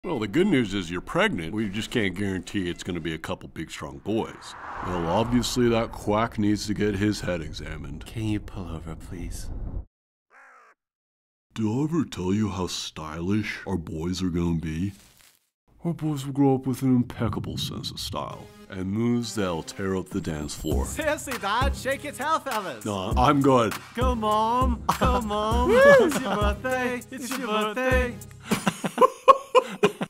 Well, the good news is you're pregnant. We just can't guarantee it's going to be a couple big, strong boys. Well, obviously that quack needs to get his head examined. Can you pull over, please? Did I ever tell you how stylish our boys are going to be? Our boys will grow up with an impeccable sense of style and moves that'll tear up the dance floor. Seriously, Dad, shake your tail feathers. No, I'm good. Go, Mom. Go, Mom. It's your birthday. It's your birthday.